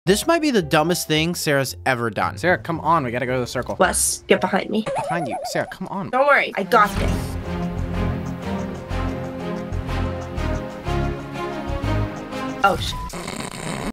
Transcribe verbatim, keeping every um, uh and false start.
This might be the dumbest thing Sarah's ever done. Sarah, come on. We gotta go to the circle. Wes, get behind me. Behind you. Sarah, come on. Don't worry, I got this. Oh, shit.